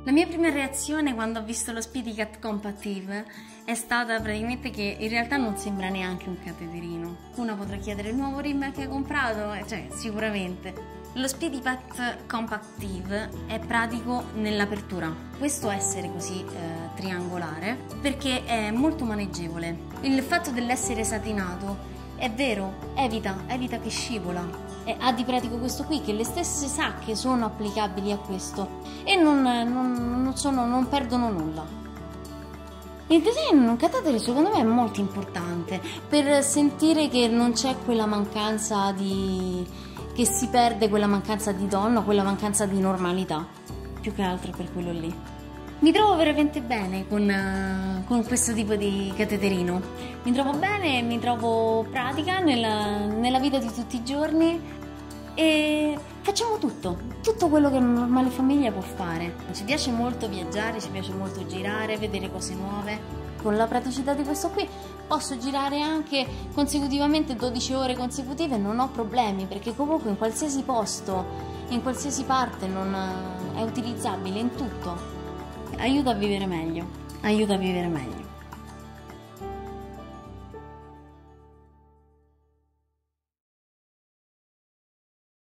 La mia prima reazione quando ho visto lo SpeediCat Compactive è stata praticamente che in realtà non sembra neanche un cateterino. Una potrà chiedere il nuovo rim che hai comprato, cioè sicuramente. Lo SpeediCat Compactive è pratico nell'apertura. Questo essere così triangolare perché è molto maneggevole. Il fatto dell'essere satinato è vero, evita che scivola. Ha di pratico questo qui, che le stesse sacche sono applicabili a questo e non perdono nulla. Il design in un catetere secondo me è molto importante per sentire che non c'è quella mancanza che si perde quella mancanza di donna, quella mancanza di normalità, più che altro per quello lì. Mi trovo veramente bene con questo tipo di cateterino, mi trovo bene, mi trovo pratica nella vita di tutti i giorni e facciamo tutto quello che una normale famiglia può fare. Ci piace molto viaggiare, ci piace molto girare, vedere cose nuove. Con la praticità di questo qui posso girare anche consecutivamente 12 ore consecutive, non ho problemi, perché comunque in qualsiasi posto, in qualsiasi parte è utilizzabile in tutto. Aiuta a vivere meglio, aiuta a vivere meglio.